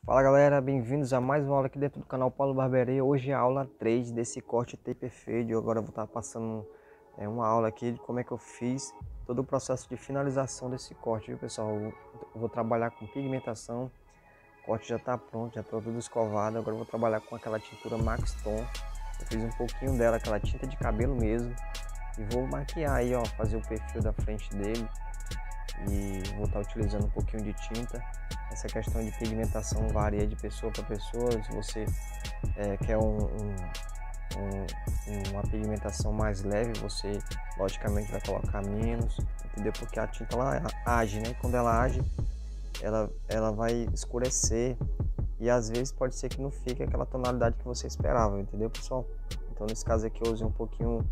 Fala galera, bem-vindos a mais uma aula aqui dentro do canal Paulo Barbearia. Hoje é a aula 3 desse corte taper fade. Agora eu vou estar passando uma aula aqui de como é que eu fiz todo o processo de finalização desse corte, viu pessoal? Eu vou trabalhar com pigmentação, o corte já está pronto, já está tudo escovado. Agora eu vou trabalhar com aquela tintura Max Ton. Eu fiz um pouquinho dela, aquela tinta de cabelo mesmo. E vou maquiar aí, ó, fazer o perfil da frente dele. E vou estar utilizando um pouquinho de tinta. Essa questão de pigmentação varia de pessoa para pessoa. Se você quer uma pigmentação mais leve, você logicamente vai colocar menos, entendeu? Porque a tinta ela age, né? Quando ela age, ela vai escurecer e às vezes pode ser que não fique aquela tonalidade que você esperava, entendeu, pessoal? Então nesse caso aqui eu usei um pouquinho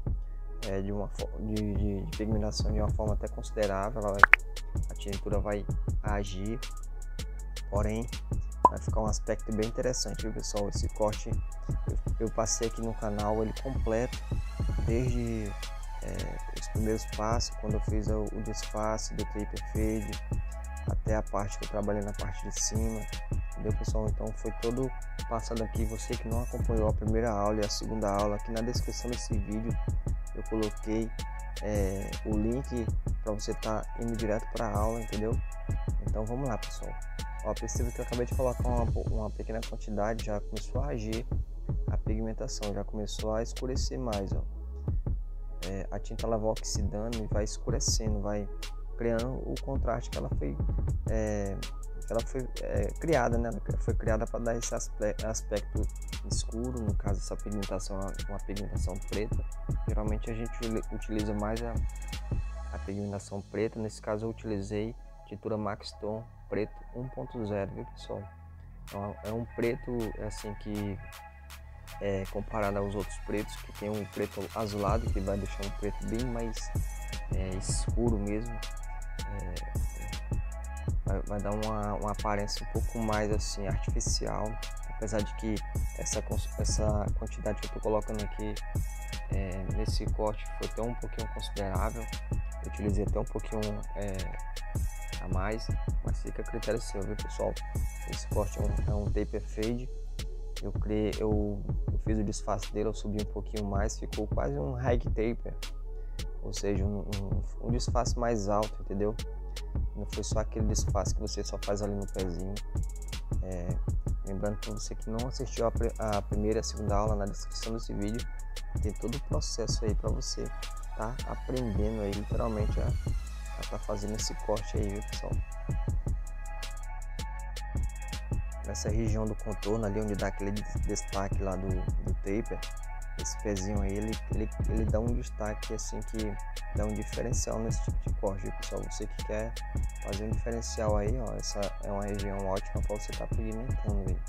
de pigmentação de uma forma até considerável. A tintura vai agir, porém vai ficar um aspecto bem interessante, viu pessoal? Esse corte eu passei aqui no canal ele completo, desde os primeiros passos, quando eu fiz o disfarce do taper fade, até a parte que eu trabalhei na parte de cima, entendeu pessoal? Então foi todo passado aqui. Você que não acompanhou a primeira aula e a segunda aula, aqui na descrição desse vídeo eu coloquei o link para você estar indo direto para a aula, entendeu? Então vamos lá pessoal. Ó, perceba que eu acabei de colocar uma pequena quantidade, já começou a agir a pigmentação, já começou a escurecer mais, ó. A tinta ela vai oxidando e vai escurecendo, vai criando o contraste que ela foi criada, né? Ela foi criada para dar esse aspecto escuro. No caso, essa pigmentação é uma pigmentação preta. Geralmente a gente utiliza mais a pigmentação preta. Nesse caso eu utilizei tintura Max Ton preto 1.0, viu pessoal? Então, é um preto assim que comparado aos outros pretos, que tem um preto azulado que vai deixar um preto bem mais escuro mesmo. Vai dar uma aparência um pouco mais assim artificial, apesar de que essa quantidade que eu estou colocando aqui nesse corte foi até um pouquinho considerável. Eu utilizei até um pouquinho a mais, mas fica a critério seu, viu pessoal? Esse corte é um taper fade. Eu fiz o disfarce dele, eu subi um pouquinho mais, ficou quase um high taper, ou seja, um disfarce mais alto, entendeu? Não foi só aquele disfarce que você só faz ali no pezinho. Lembrando para você que não assistiu a primeira e a segunda aula, na descrição desse vídeo tem todo o processo aí para você tá aprendendo aí literalmente a tá fazendo esse corte aí, viu pessoal? Nessa região do contorno ali onde dá aquele destaque lá do taper, esse pezinho aí ele dá um destaque assim que dá um diferencial nesse tipo de corte, viu pessoal? Você que quer fazer um diferencial aí, ó, essa é uma região ótima para você estar pigmentando aí.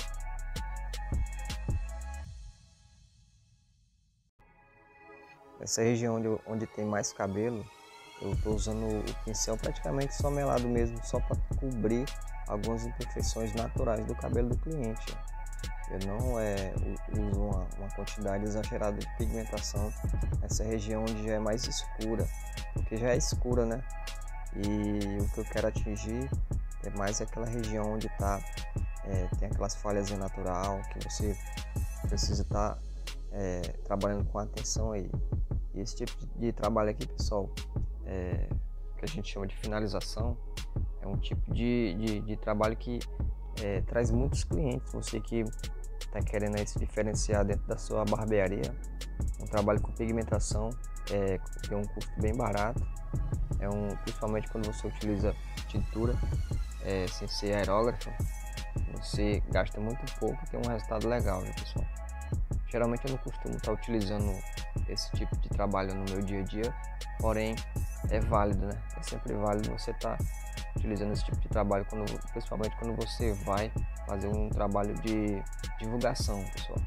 Essa região onde tem mais cabelo, eu estou usando o pincel praticamente só melado mesmo, só para cobrir algumas imperfeições naturais do cabelo do cliente. Eu não uso uma quantidade exagerada de pigmentação nessa região onde já é mais escura, porque já é escura, né? E o que eu quero atingir é mais aquela região onde tem aquelas falhas em natural, que você precisa estar trabalhando com atenção aí. E esse tipo de trabalho aqui, pessoal, que a gente chama de finalização, é um tipo de trabalho que traz muitos clientes. Você que está querendo aí se diferenciar dentro da sua barbearia, um trabalho com pigmentação tem um custo bem barato, principalmente quando você utiliza tintura sem ser aerógrafo, você gasta muito pouco e tem um resultado legal, né, pessoal? Geralmente eu não costumo estar utilizando esse tipo de trabalho no meu dia a dia, porém é válido, né? É sempre válido você estar utilizando esse tipo de trabalho, principalmente quando você vai fazer um trabalho de divulgação, pessoal.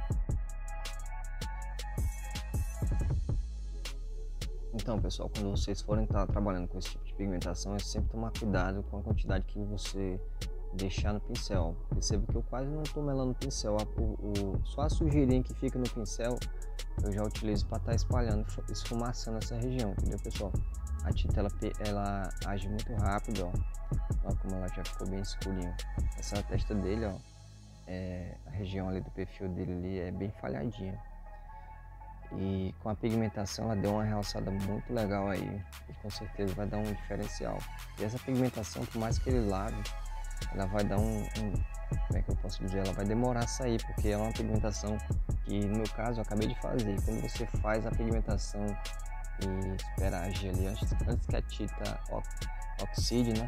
Então, pessoal, quando vocês forem estar trabalhando com esse tipo de pigmentação, é sempre tomar cuidado com a quantidade que você deixar no pincel. Perceba que eu quase não estou melando o pincel, só a sujeirinha que fica no pincel eu já utilizo para estar espalhando, esfumaçando essa região, entendeu, pessoal? a tinta ela age muito rápido, ó como ela já ficou bem escurinha. Essa testa dele, ó, a região ali do perfil dele ali é bem falhadinha. E com a pigmentação ela deu uma realçada muito legal aí, e com certeza vai dar um diferencial. E essa pigmentação, por mais que ele lave, ela vai dar como é que eu posso dizer, ela vai demorar a sair, porque é uma pigmentação que, no meu caso, eu acabei de fazer. Quando você faz a pigmentação e espera agir ali antes que a tinta oxide, né,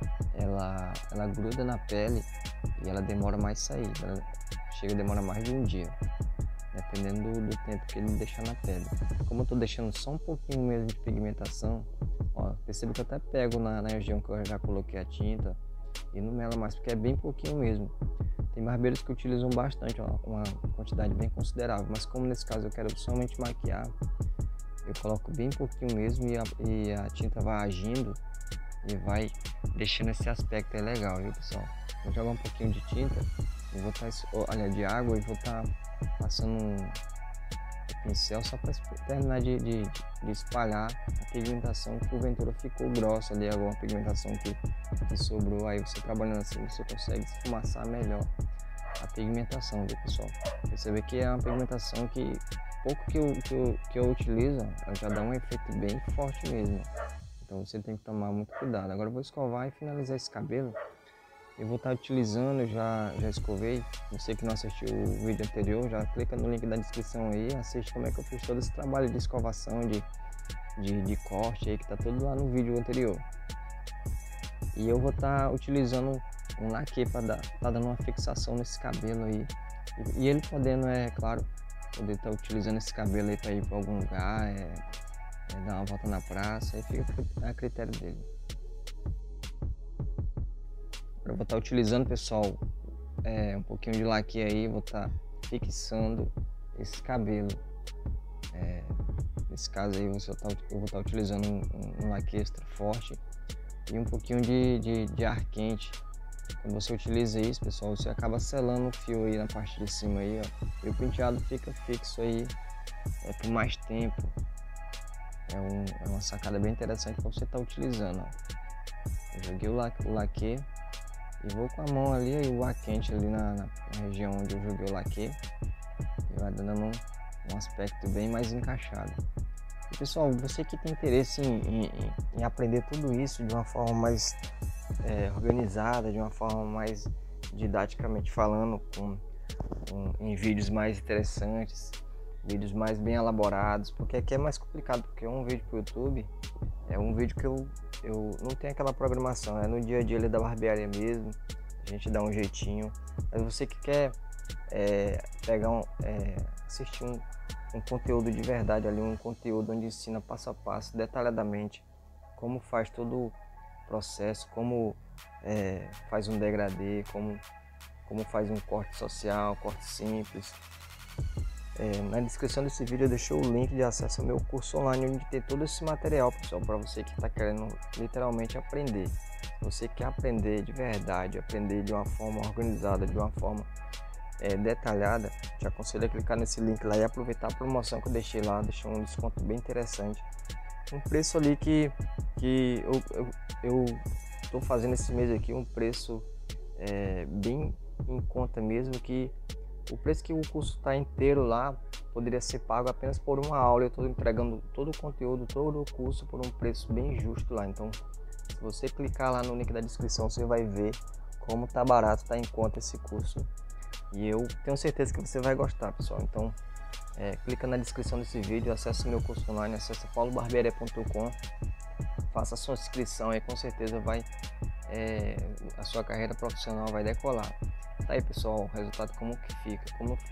ela gruda na pele e ela demora mais a sair, ela chega a demorar mais de um dia, dependendo do tempo que ele deixa na pele. Como eu tô deixando só um pouquinho mesmo de pigmentação, ó, percebe que eu até pego na região que eu já coloquei a tinta e não mela mais, porque é bem pouquinho mesmo. Tem barbeiros que utilizam bastante, ó, uma quantidade bem considerável, mas como nesse caso eu quero somente maquiar, eu coloco bem pouquinho mesmo e a tinta vai agindo e vai deixando esse aspecto aí legal, viu, pessoal? Vou jogar um pouquinho de tinta e vou estar, de água, e vou estar passando um pincel só para terminar de espalhar a pigmentação que porventura ficou grossa ali, alguma pigmentação que sobrou. Aí você trabalhando assim, você consegue esfumaçar melhor a pigmentação, viu, pessoal? Percebe que é uma pigmentação que pouco que eu utilizo, ela já dá um efeito bem forte mesmo. Então você tem que tomar muito cuidado. Agora eu vou escovar e finalizar esse cabelo. Eu vou estar utilizando, já escovei. Você que não assistiu o vídeo anterior, já clica no link da descrição aí, assiste como é que eu fiz todo esse trabalho de escovação, de corte aí, que tá tudo lá no vídeo anterior. E eu vou estar utilizando um laque para tá dando uma fixação nesse cabelo aí. E ele podendo, claro, poder estar utilizando esse cabelo aí para ir para algum lugar, dar uma volta na praça, aí fica a critério dele. Eu vou estar utilizando, pessoal, um pouquinho de laque aí, vou estar fixando esse cabelo. Nesse caso aí eu vou estar utilizando um laque extra forte e um pouquinho de ar quente. Quando você utiliza isso, pessoal, você acaba selando o fio aí na parte de cima aí, ó, e o penteado fica fixo aí por mais tempo. É uma sacada bem interessante para você estar utilizando, ó. Eu joguei o laque e vou com a mão ali e o ar quente ali na região onde eu joguei o laque, e vai dando um aspecto bem mais encaixado. E, pessoal, você que tem interesse em aprender tudo isso de uma forma mais organizada, de uma forma mais didaticamente falando, em vídeos mais interessantes, vídeos mais bem elaborados, porque aqui é mais complicado, porque um vídeo para o YouTube é um vídeo que eu não tenho aquela programação, é no dia a dia ali da barbearia mesmo, a gente dá um jeitinho. Mas você que quer assistir um conteúdo de verdade ali, um conteúdo onde ensina passo a passo, detalhadamente, como faz todo o processo, como faz um degradê, como faz um corte social, corte simples. Na descrição desse vídeo eu deixei o link de acesso ao meu curso online, onde tem todo esse material, pessoal, para você que está querendo literalmente aprender. Se você quer aprender de verdade, aprender de uma forma organizada, de uma forma detalhada, te aconselho a clicar nesse link lá e aproveitar a promoção que eu deixei lá. Deixei um desconto bem interessante, um preço ali que eu estou fazendo esse mês aqui, um preço bem em conta mesmo, que o preço que o curso está inteiro lá poderia ser pago apenas por uma aula. Eu estou entregando todo o conteúdo, todo o curso por um preço bem justo lá. Então, se você clicar lá no link da descrição, você vai ver como tá barato, tá em conta esse curso. E eu tenho certeza que você vai gostar, pessoal. Então, clica na descrição desse vídeo, acesse meu curso online, acesse paulobarbearia.com, faça a sua inscrição aí, com certeza a sua carreira profissional vai decolar. Tá aí, pessoal, o resultado como fica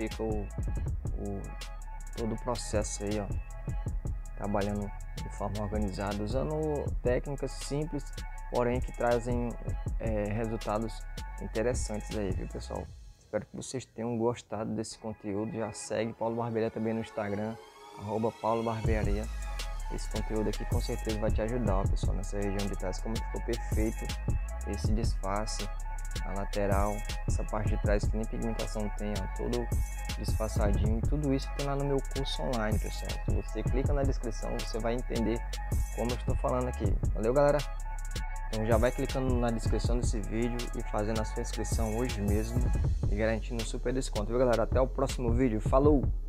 todo o processo aí, ó, trabalhando de forma organizada, usando técnicas simples, porém que trazem resultados interessantes aí, viu, pessoal? Espero que vocês tenham gostado desse conteúdo. Já segue Paulo Barbearia também no Instagram, @paulobarbearia. Esse conteúdo aqui com certeza vai te ajudar, ó, pessoal, nessa região de trás, como ficou perfeito esse disfarce, a lateral, essa parte de trás que nem pigmentação tem, ó, disfarçadinho, e tudo isso tem lá no meu curso online, pessoal. Se você clica na descrição, você vai entender como eu estou falando aqui. Valeu, galera? Então já vai clicando na descrição desse vídeo e fazendo a sua inscrição hoje mesmo e garantindo um super desconto, viu, galera? Até o próximo vídeo. Falou!